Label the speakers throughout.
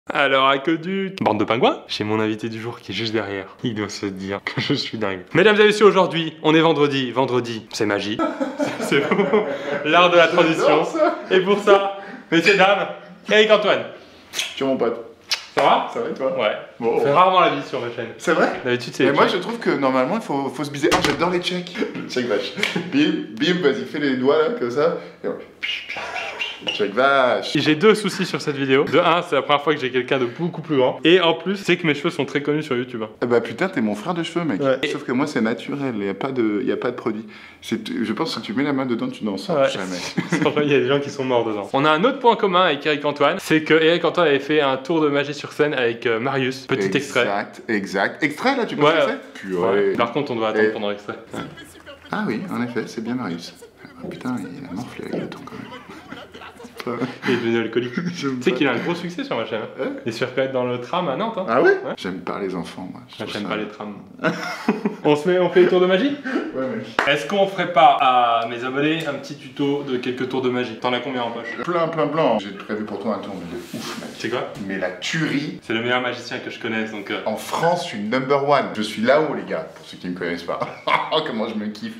Speaker 1: Alors à que du... Bande de pingouins. J'ai mon invité du jour qui est juste derrière. Il doit se dire que je suis dingue. Mesdames et messieurs, aujourd'hui, on est vendredi. Vendredi, c'est magie. C'est l'art de la transition. Et pour ça, messieurs, dames, Eric Antoine.
Speaker 2: Tu es mon pote.
Speaker 1: Ça va?
Speaker 2: Ça va et toi?
Speaker 1: Ouais.
Speaker 2: Bon.
Speaker 1: On fait rarement la bise sur ma chaîne.
Speaker 2: C'est vrai?
Speaker 1: D'habitude, c'est...
Speaker 2: Et moi je trouve que normalement il faut se biser. Ah, j'adore les checks. Check vache. Bim, bim, vas-y, fais les doigts là, comme ça. Et ouais. Check vache.
Speaker 1: J'ai deux soucis sur cette vidéo. De un, c'est la première fois que j'ai quelqu'un de beaucoup plus grand. Et en plus, c'est que mes cheveux sont très connus sur YouTube.
Speaker 2: Eh bah putain, t'es mon frère de cheveux, mec.
Speaker 1: Ouais.
Speaker 2: Sauf que moi c'est naturel, il n'y a pas de produit. Je pense que si tu mets la main dedans, tu n'en sors
Speaker 1: Ouais.
Speaker 2: jamais.
Speaker 1: Il y a des gens qui sont morts dedans. On a un autre point commun avec Eric Antoine, c'est que Eric Antoine avait fait un tour de magie sur scène avec Marius. Petit extrait.
Speaker 2: Exact. Extrait là, tu peux
Speaker 1: Ouais.
Speaker 2: faire ça?
Speaker 1: Ouais. Par contre, on doit attendre
Speaker 2: Et-
Speaker 1: pendant l'extrait.
Speaker 2: Ah oui, en effet, c'est bien Marius. Ah, putain, il a morflé avec le temps quand même.
Speaker 1: Il est devenu alcoolique. Tu
Speaker 2: J'aime
Speaker 1: sais
Speaker 2: pas.
Speaker 1: qu'il a un gros succès sur ma chaîne.
Speaker 2: Ouais.
Speaker 1: Il se fait reconnaître dans le tram à Nantes. Hein.
Speaker 2: Ah ouais,
Speaker 1: Ouais.
Speaker 2: J'aime pas les enfants, moi. Je trouve
Speaker 1: J'aime
Speaker 2: ça-
Speaker 1: pas les trams. On fait les tours de magie?
Speaker 2: Ouais, mec.
Speaker 1: Est-ce qu'on ferait pas à mes abonnés un petit tuto de quelques tours de magie? T'en as combien en poche?
Speaker 2: Plein. J'ai prévu pour toi un tour de ouf, mec.
Speaker 1: C'est quoi?
Speaker 2: Mais la tuerie,
Speaker 1: C'est le meilleur magicien que je connaisse, donc...
Speaker 2: en France, je suis number one. Je suis là-haut, les gars, pour ceux qui me connaissent pas. Comment je me kiffe.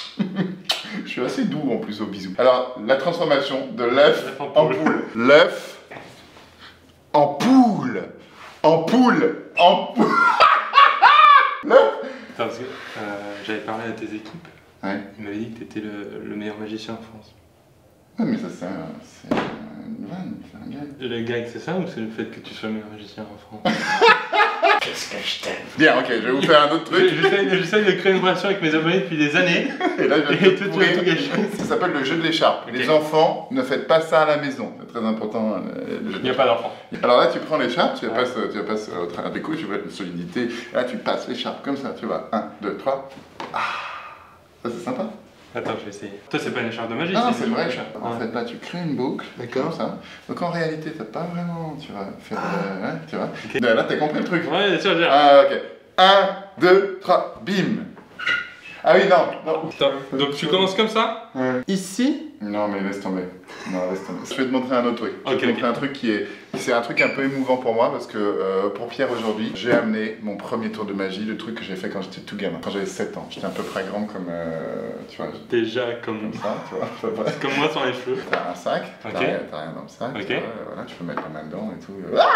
Speaker 2: Je suis assez doux en plus au bisou. Alors, la transformation de l'œuf
Speaker 1: L'œuf en
Speaker 2: en
Speaker 1: poule.
Speaker 2: poule. L'œuf en poule. En poule. En poule. L'œuf.
Speaker 1: Attends, parce que j'avais parlé à tes équipes.
Speaker 2: Ouais.
Speaker 1: Ils m'avaient dit que t'étais le meilleur magicien en France.
Speaker 2: Ouais, mais ça, c'est une vanne, c'est un gag.
Speaker 1: Le gag, c'est ça ou c'est le fait que tu sois le meilleur magicien en France?
Speaker 2: Qu'est-ce que je t'aime. Bien, ok, je vais vous faire un autre truc.
Speaker 1: J'essaie de créer une relation avec mes abonnés depuis des années.
Speaker 2: Et là, je
Speaker 1: Et
Speaker 2: vais
Speaker 1: toi,
Speaker 2: te
Speaker 1: tu vas tout
Speaker 2: pourrir.
Speaker 1: gâcher.
Speaker 2: Ça s'appelle le jeu de l'écharpe.
Speaker 1: Ok.
Speaker 2: Les enfants, ne faites pas ça à la maison. C'est très important. Le jeu
Speaker 1: Il
Speaker 2: de
Speaker 1: n'y a pas d'enfant.
Speaker 2: Alors là, tu prends l'écharpe, tu la passes au travers des couilles, tu vois une solidité. Là, tu passes l'écharpe comme ça, tu vois. 1, 2, 3. Ah, ça c'est sympa.
Speaker 1: Attends, je vais essayer. Toi, c'est pas une écharpe de magie,
Speaker 2: Ah,
Speaker 1: c'est
Speaker 2: c'est
Speaker 1: une
Speaker 2: vrai.
Speaker 1: écharpe.
Speaker 2: En fait, là, tu crées une boucle, comme ça. Donc en réalité, t'as pas vraiment, tu vas faire, ouais, tu vois.
Speaker 1: Ok.
Speaker 2: Là, t'as compris le truc.
Speaker 1: Ouais, bien sûr, bien.
Speaker 2: Ah, ok. 1, 2, 3, bim. Ah oui, non.
Speaker 1: Attends, donc tu commences comme ça,
Speaker 2: Ouais.
Speaker 1: ici.
Speaker 2: Non, mais laisse tomber. Non, laisse tomber. Je vais te montrer un autre truc. Je vais
Speaker 1: Ok,
Speaker 2: te montrer un truc qui est... C'est un truc un peu émouvant pour moi parce que pour Pierre aujourd'hui, j'ai amené mon premier tour de magie, le truc que j'ai fait quand j'étais tout gamin, quand j'avais 7 ans. J'étais à peu près grand comme, tu vois,
Speaker 1: Déjà comme
Speaker 2: ça, tu vois, à peu près.
Speaker 1: comme moi sans les cheveux.
Speaker 2: T'as un sac,
Speaker 1: Ok.
Speaker 2: t'as rien dans le sac,
Speaker 1: Ok.
Speaker 2: tu vois, voilà, tu peux mettre la main dedans et tout.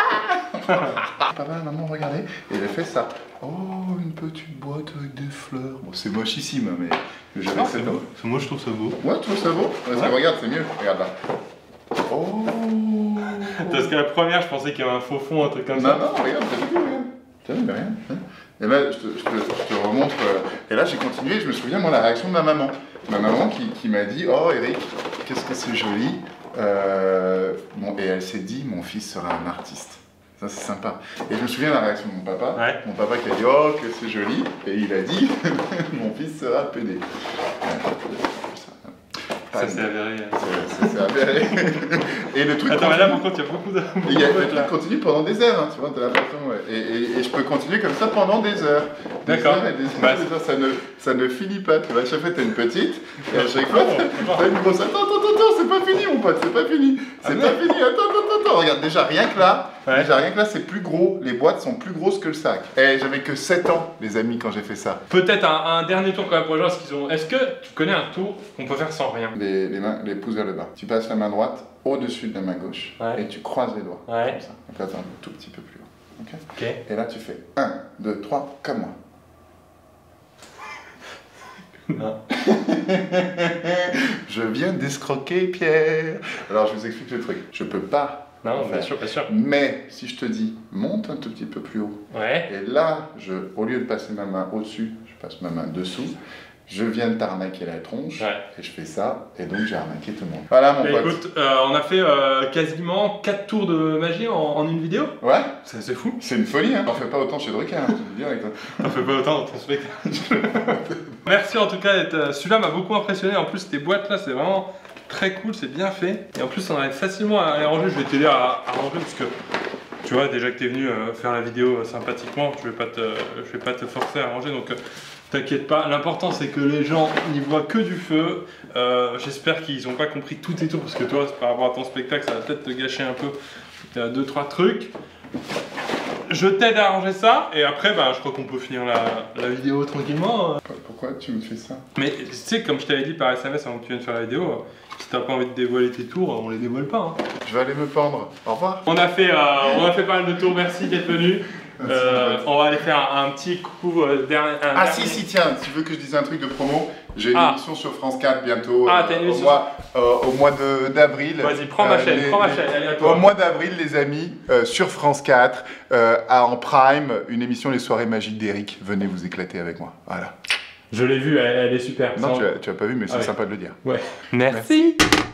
Speaker 2: Papa, maman, regardez. Et j'ai fait ça. Oh, une petite boîte avec des fleurs. Bon, c'est mochissime, mais j'avais 7 ans.
Speaker 1: Moi, je trouve ça beau.
Speaker 2: Ouais, tu trouves ça beau? Parce que
Speaker 1: Ouais.
Speaker 2: regarde, c'est mieux. Regarde là. Oh.
Speaker 1: Parce qu'à la première, je pensais qu'il y avait un faux fond, un truc comme
Speaker 2: Non,
Speaker 1: ça.
Speaker 2: non, regarde, t'as vu, regarde. T'as vu, rien. Hein. Et là, je te remontre. Et là, j'ai continué. Je me souviens, moi, la réaction de ma maman. Ma maman qui m'a dit, oh, Eric, qu'est-ce que c'est joli. Bon, et elle s'est dit, mon fils sera un artiste. Ça, c'est sympa. Et je me souviens de la réaction de mon papa.
Speaker 1: Ouais.
Speaker 2: Mon papa qui a dit, oh, que c'est joli. Et il a dit, mon fils sera pédé.
Speaker 1: Ça s'est avéré.
Speaker 2: C'est avéré. Et le truc.
Speaker 1: Attends, mais là, par contre, il y a beaucoup de.
Speaker 2: Et il y a le truc continue pendant des heures, hein, tu vois, t'as l'impression, ouais. Et je peux continuer comme ça pendant des heures. Des
Speaker 1: D'accord.
Speaker 2: heures et des heures,
Speaker 1: Bah,
Speaker 2: des heures. Ça ne finit pas, tu vois. À chaque fois, t'as une petite, et à chaque fois,
Speaker 1: Bon,
Speaker 2: t'as une grosse. Attends, c'est pas fini, mon pote, c'est pas fini. C'est
Speaker 1: Ah
Speaker 2: pas fini, attends. Regarde, déjà, rien que là,
Speaker 1: Ouais.
Speaker 2: c'est plus gros. Les boîtes sont plus grosses que le sac. Et j'avais que 7 ans, les amis, quand j'ai fait ça.
Speaker 1: Peut-être un dernier tour quand même pour les gens, parce qu'ils ont. Est-ce que tu connais un tour qu'on peut faire sans rien?
Speaker 2: Les pouces vers le bas. Tu passes la main droite au-dessus de la main gauche,
Speaker 1: Ouais.
Speaker 2: et tu croises les doigts.
Speaker 1: Ouais.
Speaker 2: Comme ça. Donc, attends, un tout petit peu plus haut. Ok.
Speaker 1: Ok.
Speaker 2: Et là, tu fais 1, 2, 3, comme moi.
Speaker 1: Non.
Speaker 2: Je viens d'escroquer Pierre. Alors, je vous explique le truc. Je peux pas.
Speaker 1: Non,
Speaker 2: le
Speaker 1: bien
Speaker 2: faire.
Speaker 1: sûr, bien sûr.
Speaker 2: Mais si je te dis, monte un tout petit peu plus haut.
Speaker 1: Ouais.
Speaker 2: Et là, au lieu de passer ma main au-dessus, je passe ma main dessous. Je viens de t'arnaquer la tronche.
Speaker 1: Ouais.
Speaker 2: Et je fais ça. Et donc, j'ai arnaqué tout le monde. Voilà, mon
Speaker 1: Bah,
Speaker 2: pote.
Speaker 1: écoute, on a fait quasiment 4 tours de magie en une vidéo.
Speaker 2: Ouais,
Speaker 1: C'est fou.
Speaker 2: c'est une folie, hein. T'en fais pas autant chez Drucker, hein, je te le dis direct.
Speaker 1: On fait pas autant dans ton spectacle. Merci en tout cas d'être. Celui-là m'a beaucoup impressionné. En plus, tes boîtes là, c'est vraiment très cool, c'est bien fait. Et en plus, on arrive facilement à les ranger. Je vais t'aider à ranger parce que tu vois, déjà que t'es venu faire la vidéo sympathiquement, je vais pas te forcer à ranger. Donc, t'inquiète pas. L'important, c'est que les gens n'y voient que du feu. J'espère qu'ils n'ont pas compris tous tes tours parce que toi, par rapport à ton spectacle, ça va peut-être te gâcher un peu 2-3 trucs. je t'aide à arranger ça, et après, bah, je crois qu'on peut finir la vidéo tranquillement.
Speaker 2: Pourquoi tu me fais ça?
Speaker 1: Mais tu sais, comme je t'avais dit par SMS avant que tu viennes faire la vidéo, si t'as pas envie de dévoiler tes tours, on les dévoile pas. Hein.
Speaker 2: Je vais aller me pendre. Au revoir.
Speaker 1: On a fait pas mal de tours, merci d'être venu. On va aller faire un petit coucou dernier.
Speaker 2: Si, tiens, tu veux que je dise un truc de promo? J'ai une émission sur France 4 bientôt.
Speaker 1: T'as une émission
Speaker 2: au mois d'avril.
Speaker 1: Vas-y, prends ma chaîne, allez à toi.
Speaker 2: Au mois d'avril, les amis, sur France 4, en prime, une émission Les Soirées Magiques d'Eric. Venez vous éclater avec moi. Voilà.
Speaker 1: Je l'ai vue, elle est super.
Speaker 2: Non, tu as pas vu, mais c'est sympa de le dire.
Speaker 1: Ouais. Merci.